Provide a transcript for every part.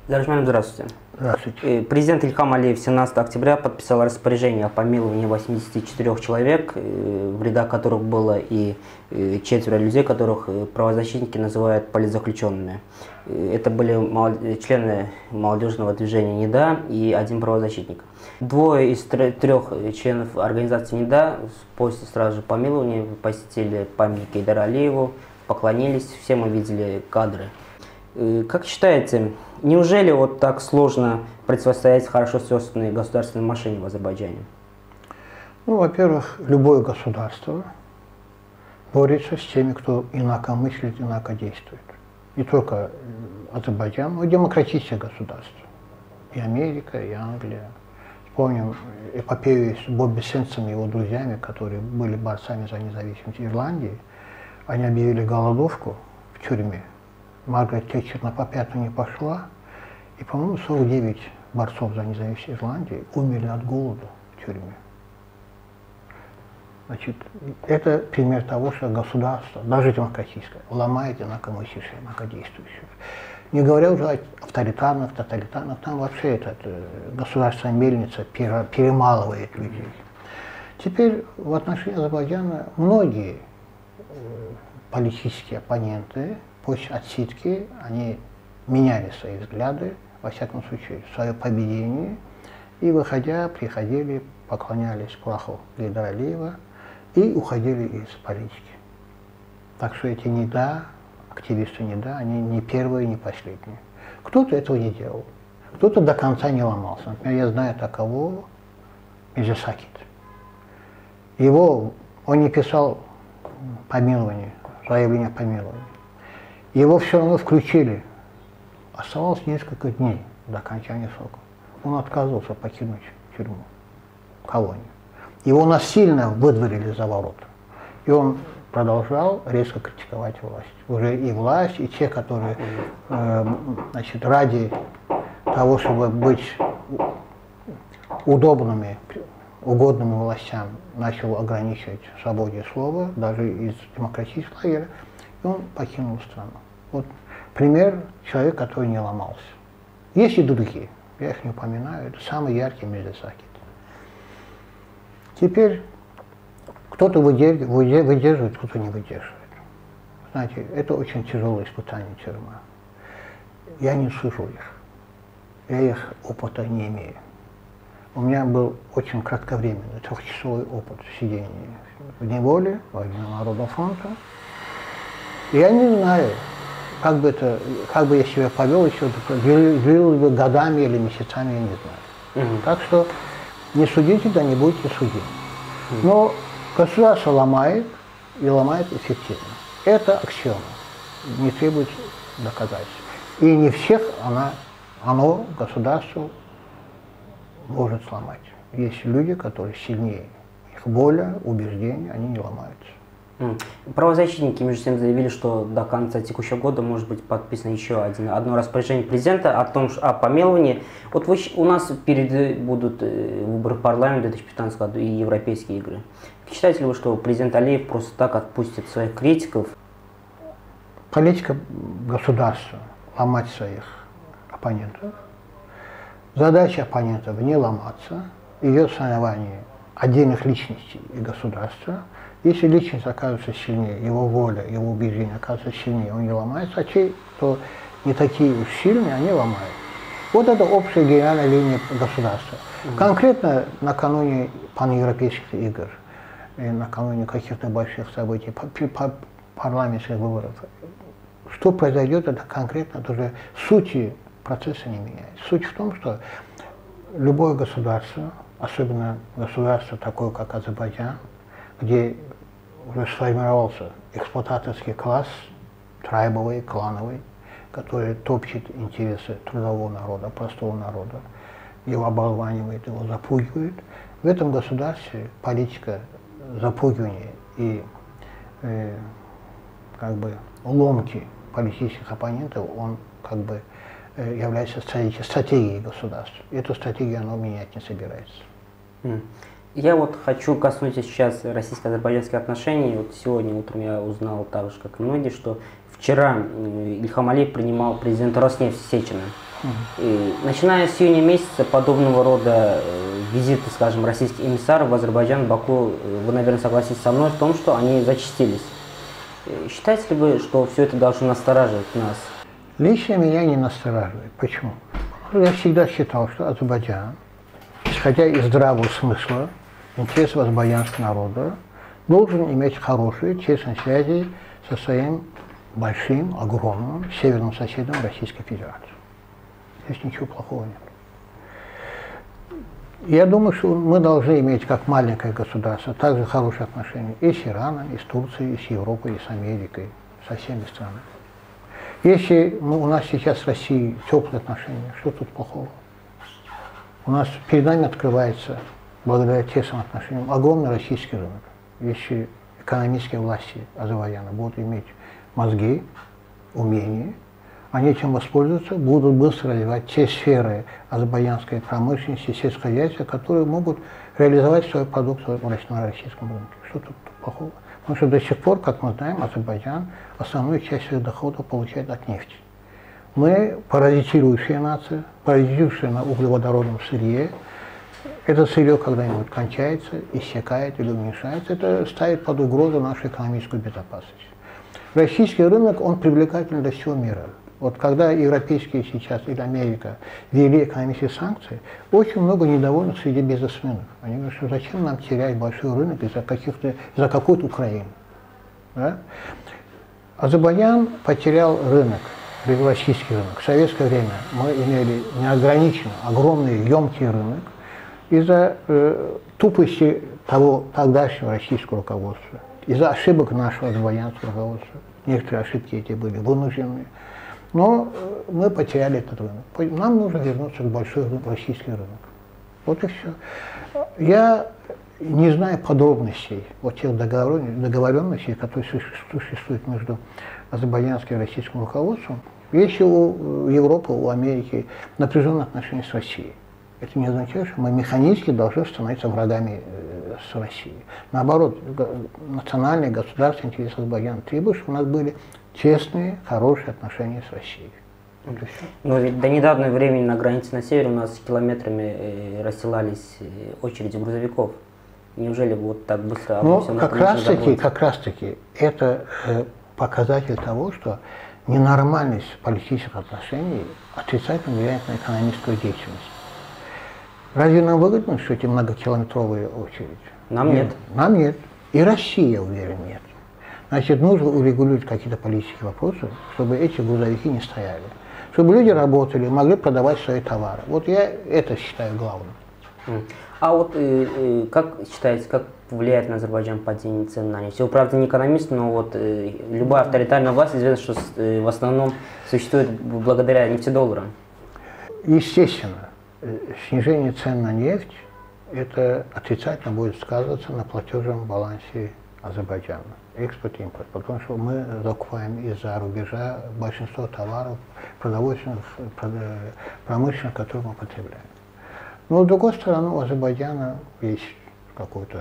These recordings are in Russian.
Даржман, здравствуйте. Здравствуйте. Президент Ильхам Алиев 17 октября подписал распоряжение о помиловании 84 человек, в рядах которых было и 4 людей, которых правозащитники называют политзаключенными. Это были члены молодежного движения НИДА и один правозащитник. Двое из 3 членов организации НИДА после сразу же помилования посетили памятник Гейдару Алиеву, поклонились, все мы видели кадры. Как считаете, неужели вот так сложно противостоять хорошо сёстренной государственной машине в Азербайджане? Ну, во-первых, любое государство борется с теми, кто инако мыслит, инако действует. Не только Азербайджан, но и демократические государства. И Америка, и Англия. Вспомним эпопею с Бобби Сенсом и его друзьями, которые были борцами за независимость Ирландии. Они объявили голодовку в тюрьме. Маргарет Тэтчер на попятную не пошла, и, по-моему, 49 борцов за независимость Ирландии умерли от голода в тюрьме. Значит, это пример того, что государство, даже демократическое, ломает инакомыслящих, инакодействующих. Не говоря уже о авторитарных, тоталитарных, там вообще государственная мельница перемалывает людей. Теперь в отношении Азербайджана многие политические оппоненты после отсидки, они меняли свои взгляды, во всяком случае, свое поведение, и, выходя, приходили, поклонялись праху Гейдара Алиева и уходили из политики. Так что эти НИДА, активисты НИДА, они не первые, не последние. Кто-то этого не делал, кто-то до конца не ломался. Например, я знаю такового Мирзасакит. Он не писал помилование, заявление о помиловании. Его все равно включили. Оставалось несколько дней до окончания срока. Он отказывался покинуть тюрьму, колонию. Его насильно выдворили за ворота. И он продолжал резко критиковать власть. Уже и власть, и те, которые ради того, чтобы быть угодными властям, начал ограничивать свободу слова, даже из демократического лагеря, и он покинул страну. Вот пример человека, который не ломался. Есть и другие, я их не упоминаю, это самый яркий Мирзасакит. Теперь кто-то выдерживает, кто-то не выдерживает. Знаете, это очень тяжелое испытание тюрьма. Я не сужу их, я их опыта не имею. У меня был очень кратковременный, 3-часовой опыт сидения в неволе, во время Народного фронта. И я не знаю, как бы я себя повел, еще длил бы годами или месяцами, я не знаю. Так что не судите, да не будете судить. Но государство ломает, и ломает эффективно. Это аксиома, не требует доказательств. И не всех оно государство может сломать. Есть люди, которые сильнее. Их воля, убеждения, они не ломаются. Правозащитники между тем заявили, что до конца текущего года может быть подписано еще одно распоряжение президента о помиловании. Вот у нас впереди будут выборы в парламент в 2015 году и европейские игры. Считаете ли вы, что президент Алиев просто так отпустит своих критиков? Политика государства – ломать своих оппонентов. Задача оппонентов – не ломаться. Ее соревнование отдельных личностей и государства. Если личность оказывается сильнее, его воля, его убеждения оказываются сильнее, он не ломается, а те, кто не такие уж сильные, они ломают. Вот это общая генеральная линия государства. Конкретно накануне паневропейских игр, и накануне каких-то больших событий, парламентских выборов, что произойдет, это конкретно тоже сути процесса не меняет. Суть в том, что любое государство, особенно государство такое, как Азербайджан, где уже сформировался эксплуататорский класс, трайбовый, клановый, который топчет интересы трудового народа, простого народа, его оболванивает, его запугивает. В этом государстве политика запугивания и ломки политических оппонентов, он является стратегией государства. Эту стратегию оно менять не собирается. Я вот хочу коснуться сейчас российско-азербайджанских отношений. Вот сегодня утром я узнал, так же как и многие, что вчера Ильхам Алиев принимал президента Роснефти Сечина. И, начиная с июня месяца подобного рода визиты, скажем, российских эмиссаров в Азербайджан, Баку, вы, наверное, согласитесь со мной в том, что они зачастились. Считаете ли вы, что все это должно настораживать нас? Лично меня не настораживает. Почему? Я всегда считал, что Азербайджан, исходя из здравого смысла, интересов азербайджанского народа, должен иметь хорошие, честные связи со своим большим, огромным северным соседом Российской Федерации. Здесь ничего плохого нет. Я думаю, что мы должны иметь, как маленькое государство, также хорошие отношения и с Ираном, и с Турцией, и с Европой, и с Америкой, со всеми странами. Если у нас сейчас с Россией теплые отношения, что тут плохого? У нас перед нами открывается, благодаря тесным отношениям, огромный российский рынок. Если экономические власти Азербайджана будут иметь мозги, умения, они этим воспользуются, будут быстро развивать те сферы азербайджанской промышленности, сельского хозяйства, которые могут реализовать свою продукцию на российском рынке. Что тут плохого? Потому что до сих пор, как мы знаем, Азербайджан основную часть своих доходов получает от нефти. Мы паразитирующая нация, паразитирующая на углеводородном сырье. Это сырье когда-нибудь кончается, иссякает или уменьшается. Это ставит под угрозу нашу экономическую безопасность. Российский рынок, он привлекательный для всего мира. Вот когда европейские сейчас или Америка ввели экономические санкции, очень много недовольных среди бизнесменов. Они говорят, что зачем нам терять большой рынок из-за какой-то Украины. Да? Azerbaycan потерял рынок, российский рынок. В советское время мы имели неограниченно огромный, емкий рынок из-за тупости того тогдашнего российского руководства, из-за ошибок нашего азербайджанского руководства. Некоторые ошибки эти были вынужденные. Но мы потеряли этот рынок. Нам нужно вернуться к большой российский рынок. Вот и все. Я не знаю подробностей вот тех договоренностей, которые существуют между азербайджанским и российским руководством. Если у Европы, у Америки напряженные отношения с Россией, это не означает, что мы механически должны становиться врагами с Россией. Наоборот, национальные, государственные интересы Азербайджана требуют, чтобы у нас были честные, хорошие отношения с Россией. Вот и все. Но ведь до недавнего времени на границе на севере у нас километрами расстилались очереди грузовиков. Неужели вот так быстро? Ну, как раз таки, это показатель того, что ненормальность политических отношений отрицательно влияет на экономическую деятельность. Разве нам выгодно, что эти многокилометровые очереди? Нам нет. Нам нет. И Россия, я уверен, нет. Значит, нужно урегулировать какие-то политические вопросы, чтобы эти грузовики не стояли. Чтобы люди работали, могли продавать свои товары. Вот я это считаю главным. А вот как считаете, как влияет на Азербайджан падение цен на нефть? Вы, правда, не экономист, но вот любая авторитарная власть известна, что в основном существует благодаря нефтедолларам. Естественно, снижение цен на нефть, это отрицательно будет сказываться на платежном балансе Азербайджана. Экспорт и импорт. Потому что мы закупаем из-за рубежа большинство товаров продовольственных, промышленных, которые мы потребляем. Но с другой стороны, у Азербайджана есть какой-то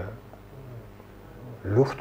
люфт,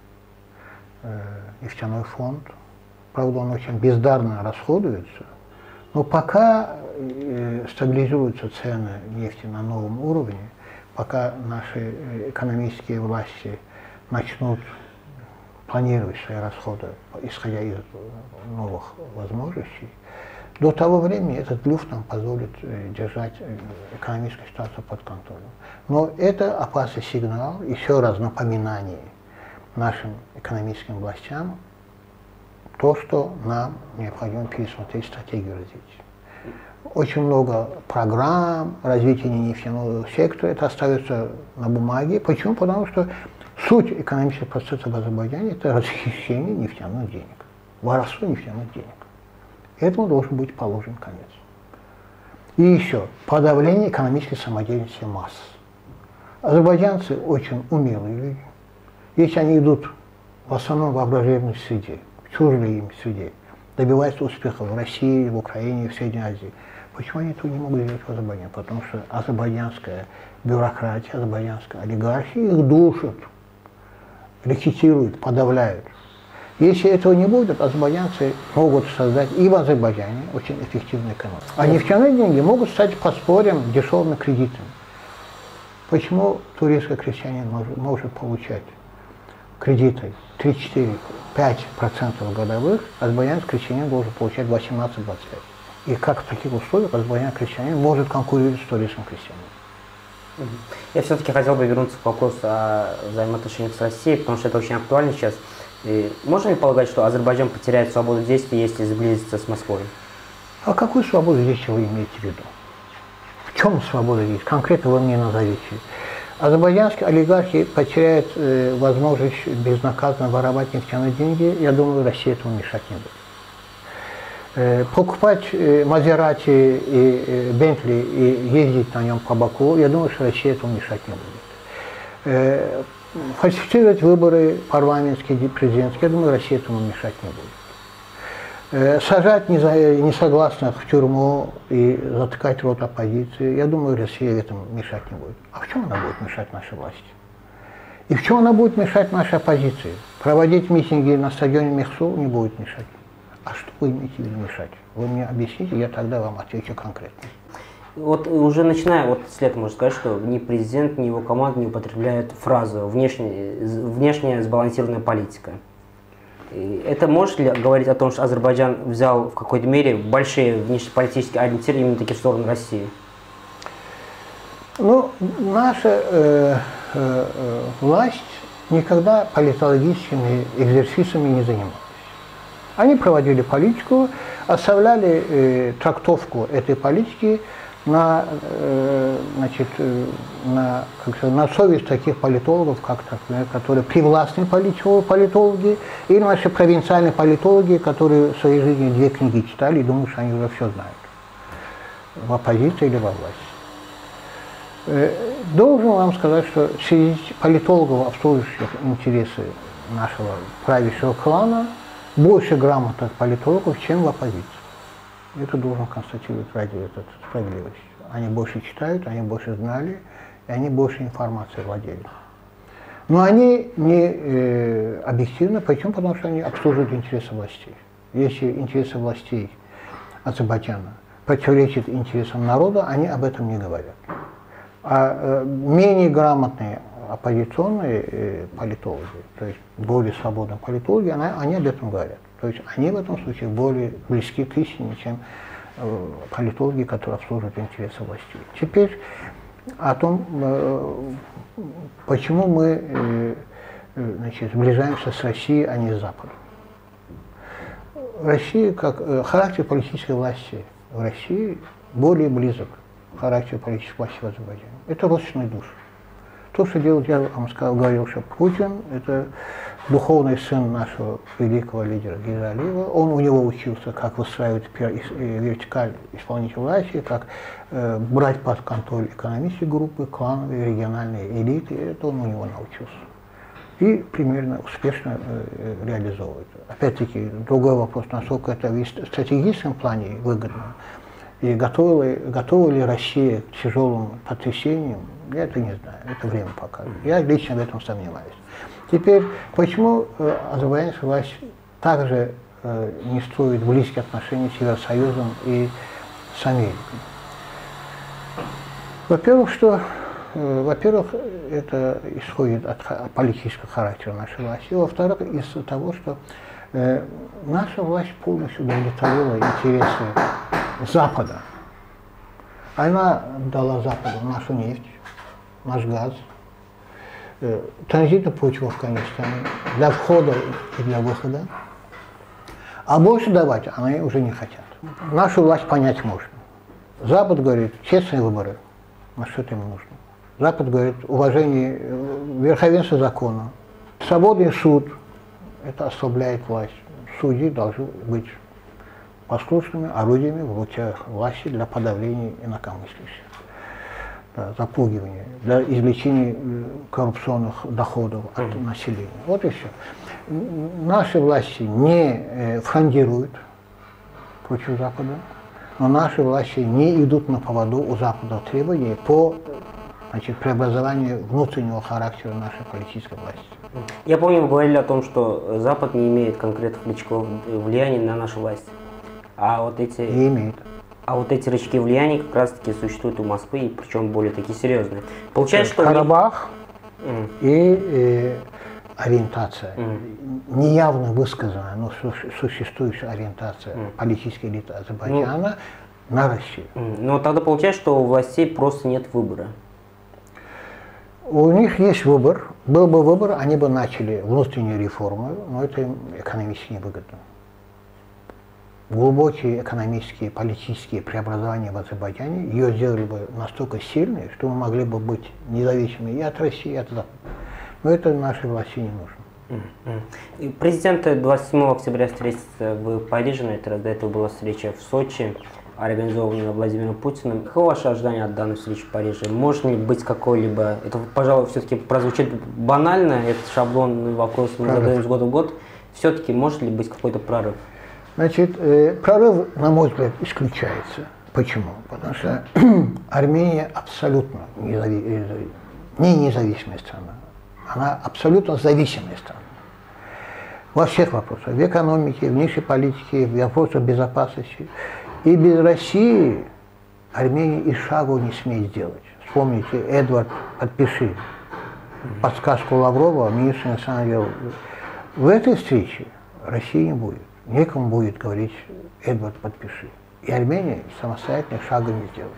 нефтяной фонд. Правда, он очень бездарно расходуется. Но пока стабилизируются цены нефти на новом уровне, пока наши экономические власти начнут планировать свои расходы, исходя из новых возможностей, до того времени этот люфт нам позволит держать экономическую ситуацию под контролем. Но это опасный сигнал, еще раз напоминание нашим экономическим властям, то, что нам необходимо пересмотреть стратегию развития. Очень много программ развития нефтяного сектора, это остается на бумаге. Почему? Потому что суть экономического процесса в Азербайджане – это расхищение нефтяных денег, воровство нефтяных денег. Этому должен быть положен конец. И еще, подавление экономической самодеятельности масс. Азербайджанцы очень умелые люди. Если они идут в основном в враждебной среде, в чуждой им среде, добиваются успехов в России, в Украине, в Средней Азии, почему они этого не могут делать в Азербайджане? Потому что азербайджанская бюрократия, азербайджанская олигархия их душат, рекетируют, подавляют. Если этого не будет, азербайджанцы могут создать и в Азербайджане очень эффективную экономику. А нефтяные деньги могут стать подспорьем дешевыми кредитами. Почему турецкий крестьянин может получать кредиты 3, 4, 5% годовых, азербайджанский крестьянин должен получать 18-25%. И как в таких условиях азербайджанский крестьянин может конкурировать с турецким крестьянином? Я все-таки хотел бы вернуться к вопросу о взаимоотношениях с Россией, потому что это очень актуально сейчас. И можно ли полагать, что Азербайджан потеряет свободу действий, если сблизится с Москвой? А какую свободу действий вы имеете в виду? В чем свобода действий? Конкретно вы мне назовите. Азербайджанские олигархи потеряют возможность безнаказанно воровать нефтяные деньги. Я думаю, Россия этому мешать не будет. Покупать Мазерати и Бентли и ездить на нем по Баку, я думаю, что Россия этому мешать не будет. Фальсифицировать выборы парламентские, президентские, я думаю, Россия этому мешать не будет. Сажать несогласных в тюрьму и затыкать рот оппозиции, я думаю, Россия этому мешать не будет. А в чем она будет мешать нашей власти? И в чем она будет мешать нашей оппозиции? Проводить митинги на стадионе Мехсу не будет мешать. А что вы имеете в виду мешать? Вы мне объясните, я тогда вам отвечу конкретно. Вот уже начиная вот с лета, можно сказать, что ни президент, ни его команда не употребляют фразу «внешняя сбалансированная политика». И это может ли говорить о том, что Азербайджан взял в какой-то мере большие внешнеполитические ориентиры именно таки в сторону России? Ну, наша власть никогда политологическими экзерсисами не занималась. Они проводили политику, оставляли трактовку этой политики на совесть таких политологов, как, например, которые привластные политологи, или наши провинциальные политологи, которые в своей жизни 2 книги читали и думают, что они уже все знают, в оппозиции или во власти. Должен вам сказать, что среди политологов, обслуживающих интересы нашего правящего клана, больше грамотных политологов, чем в оппозиции. Это должен констатировать ради этой справедливости. Они больше читают, они больше знали, и они больше информации владели. Но они не объективны, почему? Потому что они обслуживают интересы властей. Если интересы властей Азербайджана противоречат интересам народа, они об этом не говорят. А менее грамотные оппозиционные политологи, то есть более свободные политологи, они об этом говорят. То есть они в этом случае более близки к истине, чем политологи, которые обслуживают интересы властей. Теперь о том, почему мы сближаемся с Россией, а не с Западом. Россия, как характер политической власти в России более близок к характеру политической власти в Азербайджане. Это родственный душ. То, что делает, я вам говорил, что Путин, это духовный сын нашего великого лидера Гейдара Алиева. Он у него учился, как выстраивать вертикаль исполнительной власти, как брать под контроль экономические группы, клановые, региональные элиты. Это он у него научился. И примерно успешно реализовывает. Опять-таки, другой вопрос, насколько это в стратегическом плане выгодно. И готова ли Россия к тяжелым потрясениям, я это не знаю, это время покажет. Я лично в этом сомневаюсь. Теперь, почему азербайджанская власть также не строит близкие отношения с Евросоюзом и с Америкой? Во-первых, это исходит от политического характера нашей власти. Во-вторых, из-за того, что наша власть полностью удовлетворила интересы Запада. Она дала Западу нашу нефть, наш газ, транзитный путь в Афганистане, для входа и для выхода. А больше давать они уже не хотят. Нашу власть понять можно. Запад говорит, честные выборы, на что это им нужно. Запад говорит, уважение, верховенство закона. Свободный суд, это ослабляет власть. Судьи должны быть послушными орудиями в руках власти для подавления инакомыслящих, запугивания, для извлечения коррупционных доходов от населения. Вот и все. Наши власти не фрондируют против Запада, но наши власти не идут на поводу у Запада требований по значит, преобразование внутреннего характера нашей политической власти. Я помню, вы говорили о том, что Запад не имеет конкретных рычагов влияния на нашу власть. А вот эти... Не имеет. А вот эти рычаги влияния как раз-таки существуют у Москвы, и причем более такие серьезные. Получается, что... Карабах и ориентация, неявно высказанная, но существующая ориентация политической элиты Азербайджана на Россию. Но тогда получается, что у властей просто нет выбора. У них есть выбор. Был бы выбор, они бы начали внутреннюю реформу, но это им экономически невыгодно. Глубокие экономические, политические преобразования в Азербайджане ее сделали бы настолько сильной, что мы могли бы быть независимы и от России, и от Запада. Но это нашей власти не нужно. Президент 27 октября встретится в Париже, на этот раз до этого была встреча в Сочи, организованная Владимиром Путиным. Какое ваше ожидание от данной встречи в Париже? Может ли быть какой-либо, это, пожалуй, все-таки прозвучит банально, этот шаблонный вопрос мы задаем с года в год, все-таки может ли быть какой-то прорыв? Значит, прорыв, на мой взгляд, исключается. Почему? Потому что Армения абсолютно не независимая страна. Она абсолютно зависимая страна. Во всех вопросах. В экономике, в внешней политике, в вопросах безопасности. И без России Армения и шагу не смеет сделать. Вспомните, Эдвард, подпиши подсказку Лаврова, министра иностранных дел. В этой встрече России не будет. Некому будет говорить, Эдвард, подпиши. И Армения самостоятельно шага не сделает.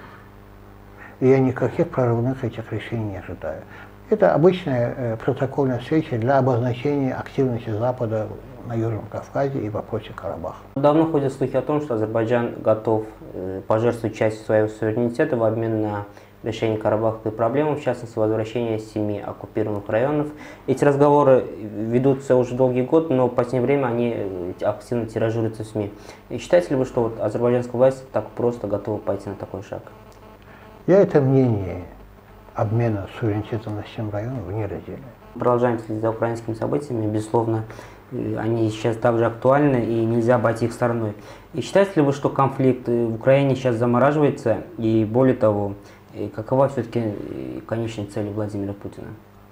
И я никаких прорывных этих решений не ожидаю. Это обычная протокольная встреча для обозначения активности Запада на Южном Кавказе и в вопросе Карабаха. Давно ходят слухи о том, что Азербайджан готов пожертвовать частью своего суверенитета в обмен на решение карабахской проблемы, в частности, возвращение 7 оккупированных районов. Эти разговоры ведутся уже долгий год, но в последнее время они активно тиражируются в СМИ. И считаете ли вы, что вот азербайджанская власть так просто готова пойти на такой шаг? Я это мнение обмена суверенитетом на 7 районов не разделяю. Продолжаем следить за украинскими событиями. Безусловно, они сейчас также актуальны и нельзя обойти их стороной. И считаете ли вы, что конфликт в Украине сейчас замораживается? И более того, какова все-таки конечная цель Владимира Путина?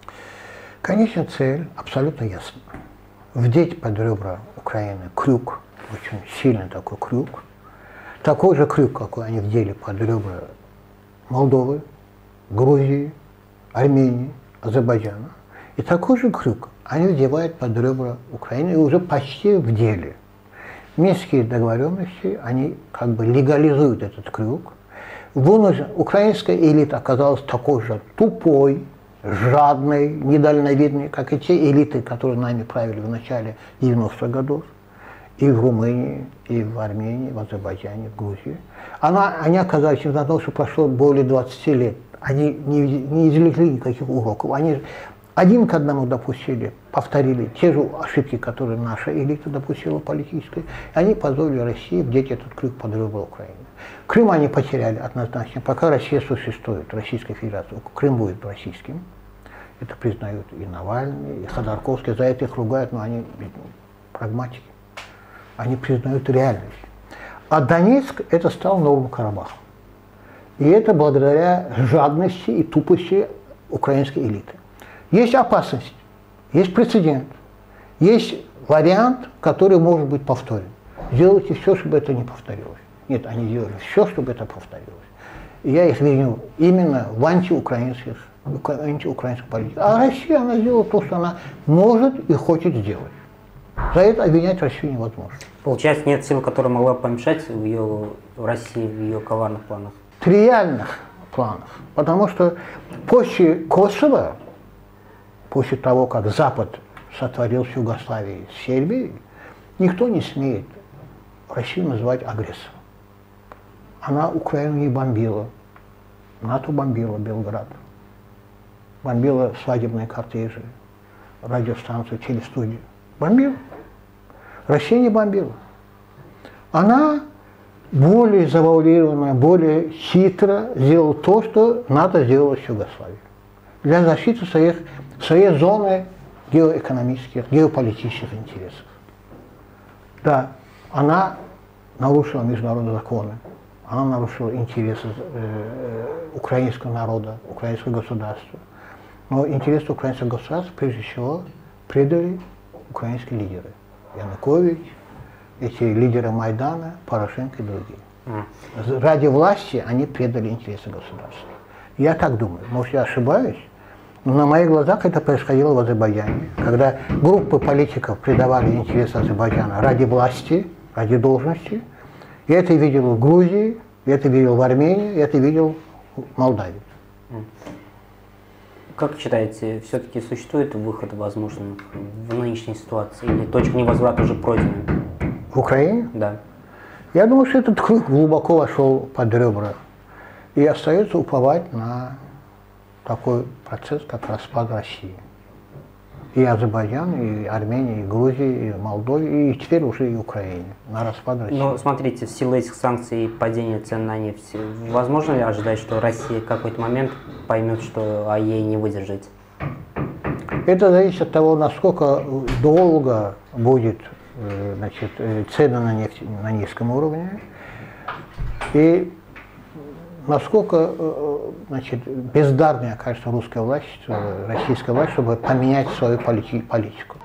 Конечная цель абсолютно ясна. Вдеть под ребра Украины крюк, очень сильный такой крюк, такой же крюк, какой они вдели под ребра Молдовы, Грузии, Армении, Азербайджана. И такой же крюк они вдевают под ребра Украины и уже почти вдели. Минские договоренности, они как бы легализуют этот крюк. Украинская элита оказалась такой же тупой, жадной, недальновидной, как и те элиты, которые нами правили в начале 90-х годов. И в Румынии, и в Армении, в Азербайджане, в Грузии. Они оказались, несмотря на то, что прошло более 20 лет, они не извлекли никаких уроков. Они один к одному допустили, повторили те же ошибки, которые наша элита допустила политической. И они позволили России вдеть этот крюк под ребра Украины. Крым они потеряли однозначно. Пока Россия существует, Российская Федерация, Крым будет российским. Это признают и Навальный, и Ходорковский. За это их ругают, но они прагматики. Они признают реальность. А Донецк это стал новым Карабахом. И это благодаря жадности и тупости украинской элиты. Есть опасность, есть прецедент, есть вариант, который может быть повторен. Сделайте все, чтобы это не повторилось. Нет, они делали все, чтобы это повторилось. И я их виню именно в антиукраинской политике. А Россия, она сделала то, что она может и хочет сделать. За это обвинять Россию невозможно. Получается, нет сил, которая могла помешать в России, в ее коварных планах? В реальных планах. Потому что после Косово, после того, как Запад сотворил с Югославией, с Сербией, никто не смеет Россию называть агрессором. Она Украину не бомбила. НАТО бомбила Белград. Бомбила свадебные кортежи, радиостанцию, телестудию. Бомбила. Россия не бомбила. Она более завуалированно, более хитро сделала то, что НАТО сделало с Югославией. Для защиты своей зоны геоэкономических, геополитических интересов. Да, она нарушила международные законы. она нарушила интересы украинского народа, украинского государства. Но интересы украинского государства, прежде всего, предали украинские лидеры. Янукович, эти лидеры Майдана, Порошенко и другие. Ради власти они предали интересы государства. Я так думаю, может, я ошибаюсь, но на моих глазах это происходило в Азербайджане, когда группы политиков предавали интересы Азербайджана ради власти, ради должности. Я это видел в Грузии, я это видел в Армении, я это видел в Молдавии. Как считаете, все-таки существует выход возможен в нынешней ситуации? Или точка невозврата уже пройдена? В Украине? Да. Я думаю, что этот круг глубоко вошел под ребра. И остается уповать на такой процесс, как распад России. И Азербайджан, и Армения, и Грузия, и Молдове, и теперь уже и Украине. На распад России. Но смотрите, в силу этих санкций и падения цен на нефть, возможно ли ожидать, что Россия в какой-то момент поймет, что ей не выдержать? Это зависит от того, насколько долго будет, значит, цены на нефть на низком уровне. И насколько, значит, бездарной окажется русская власть, российская власть, чтобы поменять свою политику.